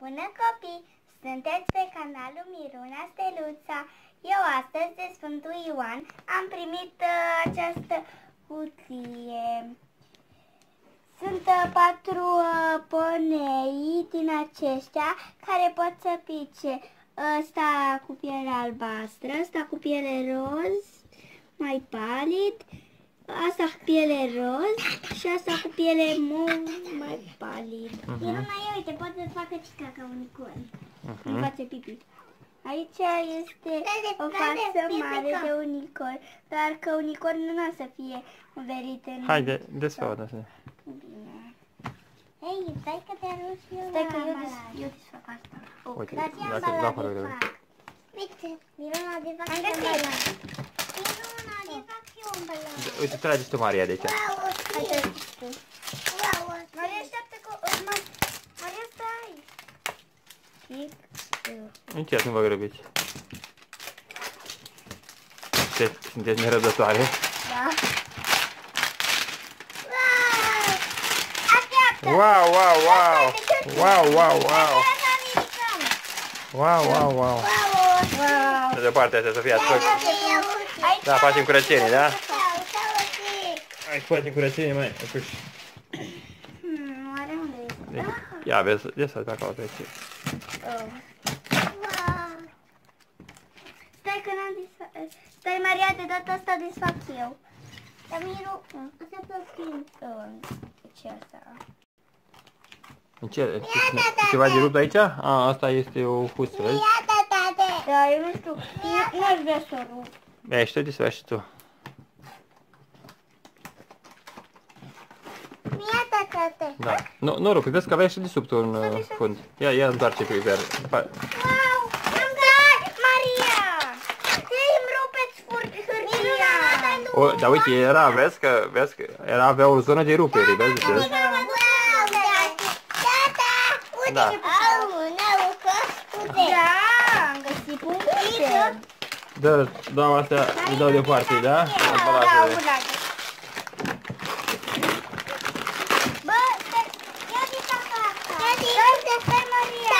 Bună copii! Sunteți pe canalul Miruna Steluța. Eu astăzi de Sfântul Ioan am primit această cutie. Sunt 4 ponei din aceștia care pot să pice. Ăsta cu piele albastră, ăsta cu piele roz, mai palid, asta cu piele roz și asta cu piele mai palid. Miruna, uite, poate să facă cica ca unicorn. Nu face pipi. Aici este o față mare de unicorn, dar că unicornul nu o să fie înverit în... Haide, desfădă. Bine. Hei, stai că te arăt și eu. Stai că eu desfac asta. Uite, Dar ce ambalaje fac? Uite, Miruna, desfac și ambalaje. Miruna, desfac și ambalaje. Uite, trage tu Maria de aici. Hai să zici tu. Maria, așteaptă că... Maria, stai. Încet, nu vă grăbiți. Sunteți nerăbdătoare? Da. Wow, wow, wow! Wow, wow, wow! Wow, wow, wow! De departe astea, Sofia, da, facem curățenie, da? Hai, facem curățenie, mai, acuși. Oare unde este? Ia, vezi, ia pe acolo, pe ce. Stai că n-am desfac. Stai, Maria, de data asta desfac eu. Dar Miru, asta pe schimb. Ce asta? Ce? Ceva de rupt aici? A, asta este o husă, vezi? Da, eu nu știu. Nu-aș vrea să o rup. Ia, și tu desfaci și tu. Da. Nu rupi, vezi că aveai și de sub tu în fund. Ia întoarce pe iver. Wow! Maria! Îmi rupeți hârtia! Dar uite, era, vezi că avea o zonă de rupere, vezi? Da. Da, am găsit puncte. Dau astea, îi dau deoparte, da? Ambalajele. Bă, ia de acasă. Stai, Maria.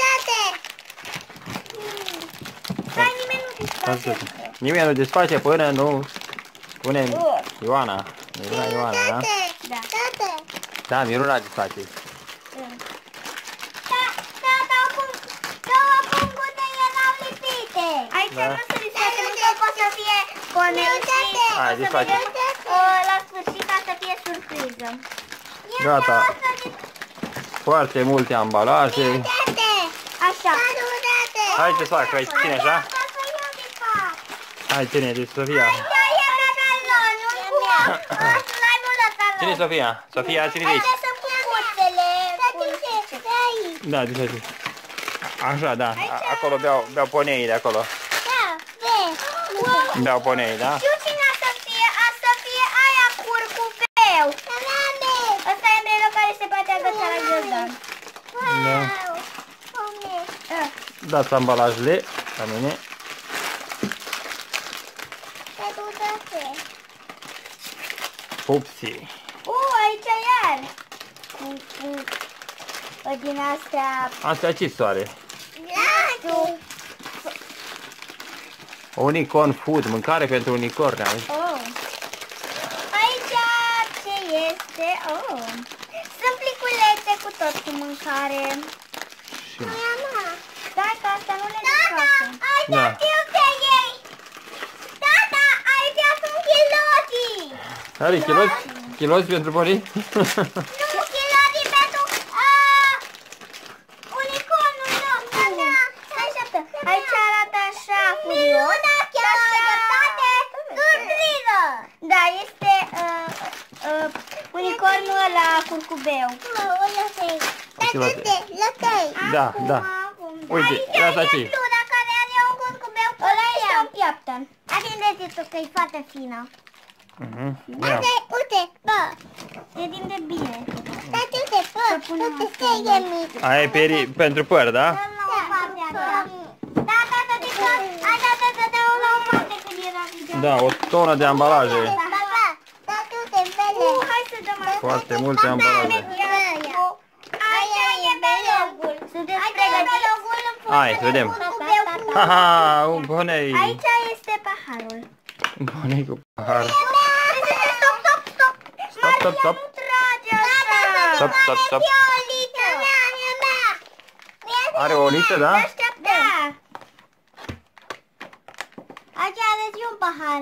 Stai, nimeni nu desface. Nimeni nu desface până nu punem Ioana. Miruna Ioana, da? Da. Da, Miruna desface. Aici nu se desface, nu poate să fie conectit. Hai, desface. La sfârșit ca să fie surpriză. Gata. Foarte multe ambalaje. Așa. Hai ce fac, hai ține așa. Hai ține de Sofia. Ține Sofia. Sofia, ține de aici. Da, de aici. Așa, da. Acolo beau ponei de acolo. Beau ponei, da? Știu cine a să fie aia curcubeu. Ăsta e embrelul care se poate agăța la ghiozdan. Da. Dați ambalajele la mine. Pupsi. Aici iar. Din astea... Astea ce soare? Unicorn food, mâncare pentru unicorne. Aici ce este? Sunt pliculețe cu tot cu mâncare. Stai că asta nu le desface. Da. Tata, aici sunt chiloții. Are chiloți pentru ponii? Nu, chiloții pentru unicornul nostru. Stai așteaptă. Aici arată așa furios. Surpriză! Da, este unicornul ăla curcubeu. Da, da. Uite, asta ce? Dacă are un curcubeu, ăla este un piaptan. Atindeți-tu că e foarte fină. Uite, bă, e din de bine. Aia e pentru păr, da? Da, Da, o tonă de ambalaje. Hai să dăm Foarte multe ambalaje. Aia e belogul. Sunt despre Hai, să vedem. Haha, un ponei. Aici este paharul. Un ponei cu pahar. Stop. Stop. Nu trage așa. Stop. Are o liță, da? Da. Aici aveți un pahar.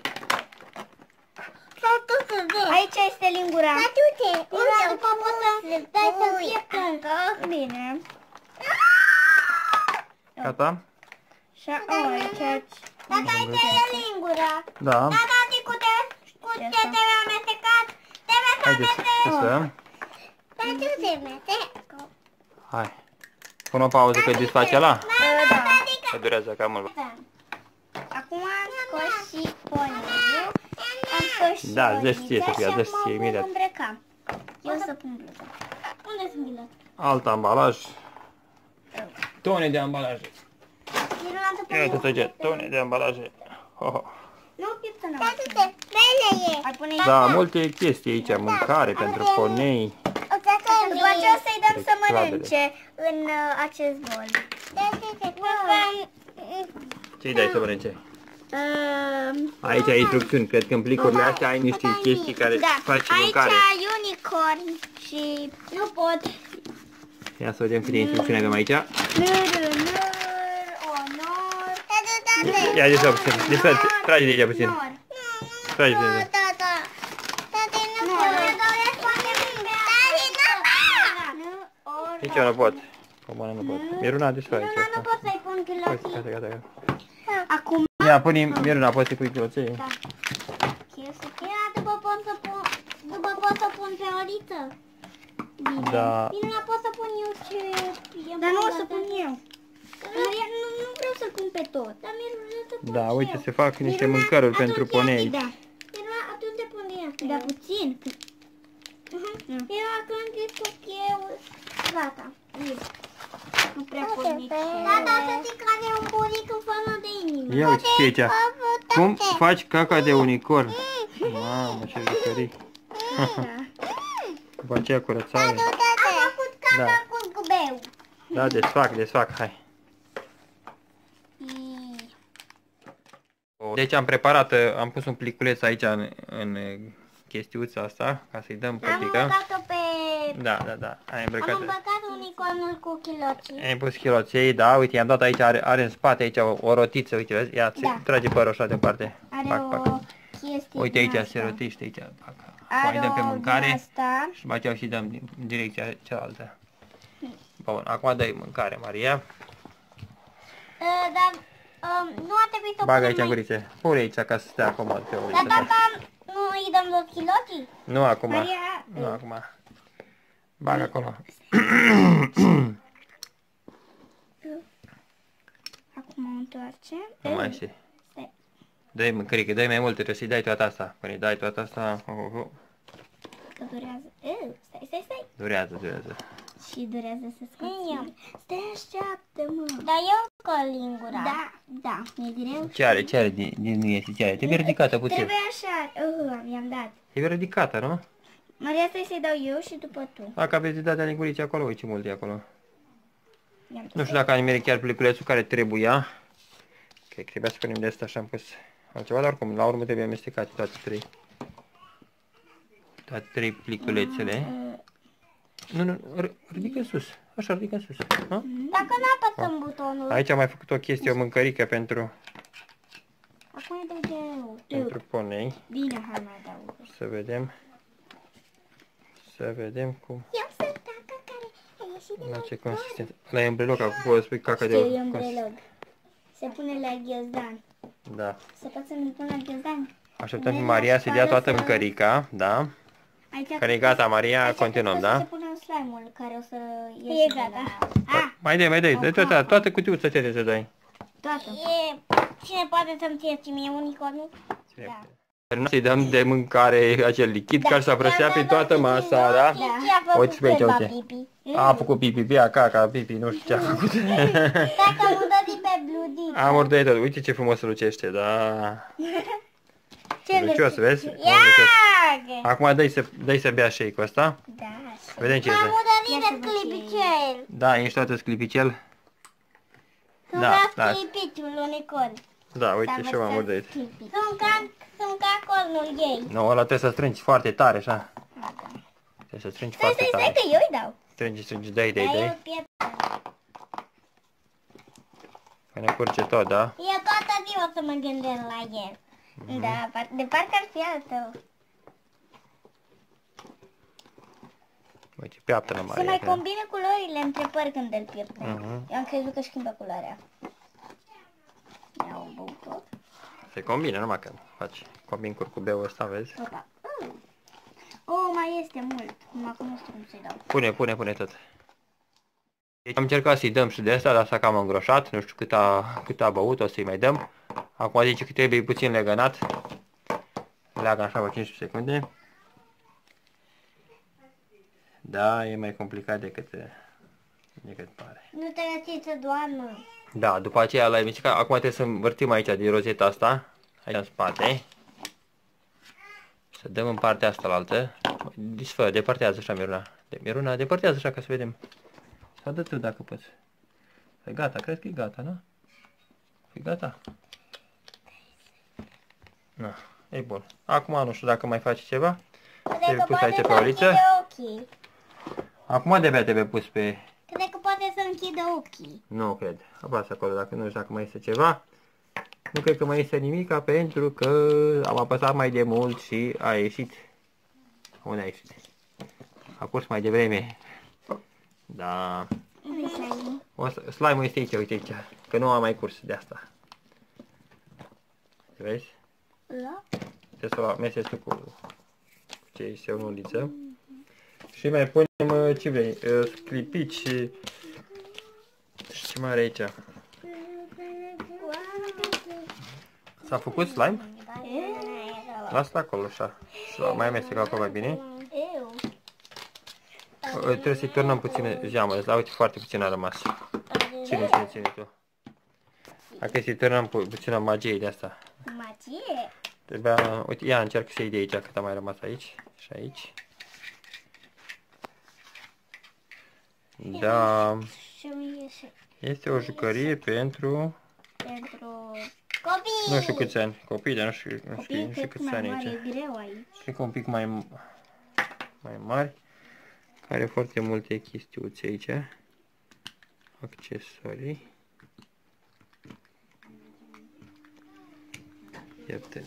Aici este lingura. După poți să dai să fie. Bine. Gata? Și aici. Tata, aici e lingura. Da. Tata, cu ce te-ai amestecat? Haideți să stăm. Hai. Pun o pauză că desface ăla. Da. Că durează cam mult. Acum am scos și poneiul. Am scos și Da, dă-ți ție, Sofia, dă-ți ție, și imediat. mă îmbrăca. Eu să pun bluza. Unde sunt bilete? Alt ambalaj. Tone de ambalaje. Iată săget, tone de ambalaje. Nu, pizza n-am. Ai pune Da, multe chestii aici, mâncare pentru ponei. După aceea o să-i dăm să mănânce în acest bol. Ce-i dai să mănânce? Aici ai instrucțiuni, cred că în plicurile astea ai niște chestii care faci mâncare. Aici unicorn și nu pot. Ia să vedem câte instrucțiuni avem aici. Onor. Ia de puțin, trage de aici puțin. Trage de aici. Nici eu nu pot. Comana nu pot. Miruna, desfă aici. Nu pot să-i pun chiloții. Gata. Acum. Ia, pune Miruna, poți să pui chiloței? Da. După pot să pun pe o liță. Bine. Da. Bine, pot să pun eu ce... Dar nu o să pun eu. Nu vreau să pun pe tot. Dar vreau să pun Da, uite, se fac niște mâncăruri pentru ponei. Da. Atunci te pun ea. Da, puțin. Eu când descurc eu... Gata. Nu prea pun nici... Tata, să zic că are un buric în formă de inimă. Ia uite ce e aici. Cum faci caca de unicorn? Mamă, ce jucării. După aceea curățare. Am făcut caca cu zgubeu. Da, desfac, hai. Deci am preparat, am pus un pliculeț aici în chestiuța asta, ca să-i dăm pătică. Am îmbrăcat-o pe... Da, ai îmbrăcat. Am îmbrăcat unicornul cu chiloții. Ai pus chiloței, da, uite, i-am dat aici, are în spate aici o rotiță, uite, vezi? Ia, trage părul așa departe. Are o chestie. Uite aici, se rotește aici. Mai dăm pe mâncare și după aceea și dăm în direcția cealaltă. Bun, acum dai mâncare, Maria. Dar nu a trebuit să bagă aici în gurițe. Pune aici ca să stea comod pe uliță. Dar tata, nu îi dăm tot chiloții? Nu acum. Maria... Nu acum. Bagă acolo. Acum întoarce. Nu mai știi. Dă-i mâncărică, dă-i mai multe, trebuie să-i dai toată asta. Până îi dai toată asta... Că durează. Stai. Durează. Și durează să scoți. Stai așteaptă-mă. Dar eu scol lingura. Da. E greu. Ce are din nu iese? Ce are? Trebuie ridicată puțin. Trebuie așa. I-am dat. Trebuie ridicată, nu? Maria, stai să-i dau eu și după tu. Dacă aveți de dat de lingurițe acolo, uite ce mult e acolo. Nu știu dacă am nimerit chiar pliculețul care trebuia. Că trebuia să punem de asta și am pus altceva, dar oricum, la urmă trebuie amestecate toate trei pliculețele. Nu, ridică sus. Așa, ridică sus. Nu? Dacă nu apăsăm butonul. Aici am mai făcut o chestie, o mâncărică pentru Acum e de greu. pentru ponei. Bine, hai mai dau. Să vedem cum. Eu sunt caca care a ieșit din la ce consistență. La embreloc, acum poți spui caca de embreloc. Se pune la ghiozdan. Da. Se poate să-mi pun la ghiozdan? Așteptăm pe Maria să dea toată mâncărica, da? Care e gata, Maria, continuăm, da? Se pune un slime-ul care o să ieși. E gata. Mai dai, toată cutiuța ce să dai. Toată. Cine poate să-mi ție mie unicornul? Da. Să-i dăm de mâncare acel lichid care să prăsea pe toată masa, da? Uite pe aici, uite. A făcut pipi, caca, pipi, nu știu ce a făcut. Dacă am murdărit pe bludit. Am murdărit tot, uite ce frumos lucește, da. Lucios, vezi? Acum dai să bea shake-ul ăsta. Da. Vedem ce este. M-am murdărit de sclipicel. Da, ești toată sclipicel. Da, clipiciul unicorn. Da, uite și eu m-am urduit. Sunt ca cornul ei. Nu, ăla trebuie să strângi foarte tare, așa. Trebuie să strângi foarte tare. Stai că eu îi dau. Strângi, dai. Că ne curge tot, da? Eu toată ziua să mă gândesc la el. Da, de parcă ar fi al tău. Uite, piaptă-l mai. Se mai combină culorile între păr când îl pieptă. Eu am crezut că schimbă culoarea. Iau băută. Se combină, numai că faci combin curcubeul ăsta, vezi? Opa. Oh, mai este mult. Acum nu știu cum să-i dau. Pune tot. Deci am încercat să-i dăm și de asta, dar s-a cam îngroșat. Nu știu cât a băut, o să-i mai dăm. Acum zice că trebuie puțin legănat. Leagă așa vreo 15 secunde. Da, e mai complicat decât pare. Nu te lăsi să doarmă. Da, după aceea l-ai mișcat. Acum trebuie să învârtim aici din rozeta asta. Aici în spate. Să dăm în partea asta la altă. Disfă, depărtează așa, Miruna. Miruna, depărtează așa ca să vedem. Sau dă tu dacă poți. E gata, cred că e gata, nu? E gata? Na, e bun. Acum nu știu dacă mai faci ceva. Trebuie pus aici pe oliță. Acum de-abia trebuie pus pe... Cred că poate să închidă ochii. Nu cred. Apasă acolo dacă nu știu dacă mai este ceva. Nu cred că mai este nimica pentru că am apăsat mai de mult și a ieșit. Unde a ieșit? A curs mai devreme. Da. Slime-ul este aici, uite aici. Că nu a mai curs de asta. Vezi? Da. Trebuie să o amesteci tu cu ce este o nuliță. Și mai punem, ce vrei, clipici și ce mai are aici? S-a făcut slime? Lasă-l acolo așa. Mai amestec acolo mai bine. Trebuie să-i turnăm puțin geamă. Da, uite, foarte puțin a rămas. Ține tu. Dacă să-i turnăm puțină magie de asta. Magie? Trebuia, uite, ia încerc să iei de aici cât a mai rămas aici și aici. Da. Este o jucărie pentru copii. Nu știu câți ani. Copii, dar nu știu câți ani aici. E greu aici. Cred că un pic mai mari. Care are foarte multe chestiuțe aici. Accesorii. Iată.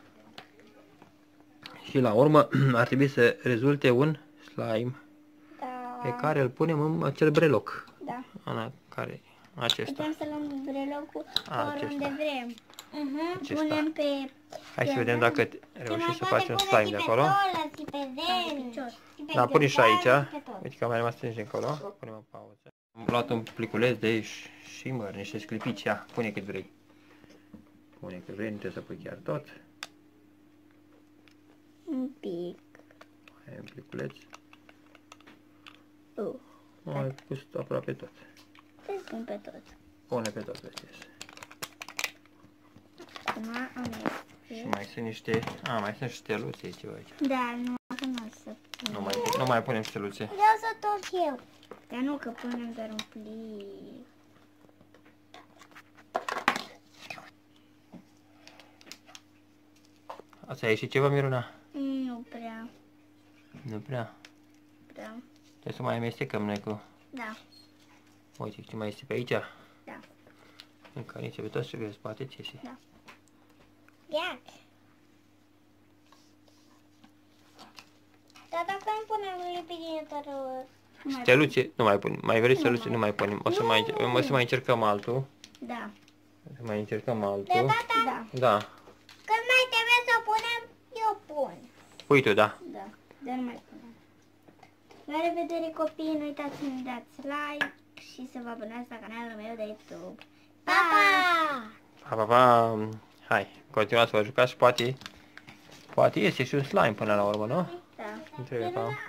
Și la urmă ar trebui să rezulte un slime pe care îl punem în acel breloc. Da. Care acesta. Putem să luăm brelocul oriunde vrem. Punem pe... Hai să vedem dacă reușim să facem slime de acolo. Da, pune și aici. Uite că am mai rămas strânge încolo. Punem în pauză. Am luat un pliculeț de shimmer, niște sclipici. Ia, pune cât vrei. Pune cât vrei, nu trebuie să pui chiar tot. Un pic. Hai un pliculeț. Ai pus aproape tot. Să spun pe tot. Pune pe tot, vezi. Acum am și mai sunt niște... mai sunt steluțe aici. Da, nu o să pun. Nu mai punem steluțe. Vreau să tot eu. Dar nu, că punem doar un plic. Asta a ieșit ceva, Miruna? Nu prea. Nu prea? Prea. Trebuie să mai amestecăm noi cu... Da. Uite, ce mai este pe aici? Da. Încă nici pe toți trebuie să spate, ce este? Da. Iac. Dar dacă îmi punem lipidinetorul... Steluțe, nu mai punem. Mai vrei steluțe? Nu mai punem. O să mai încercăm altul. Da. O să mai încercăm altul. Da. Da. Când mai trebuie să punem, eu pun. Pui tu, da. Da, dar nu mai punem. La revedere copii, nu uitați să-mi dați like și să vă abonați la canalul meu de YouTube. Pa, pa! Pa, pa, pa! Hai, continuați să vă jucați și poate iese și un slime până la urmă, nu? Da. Nu trebuie, pa.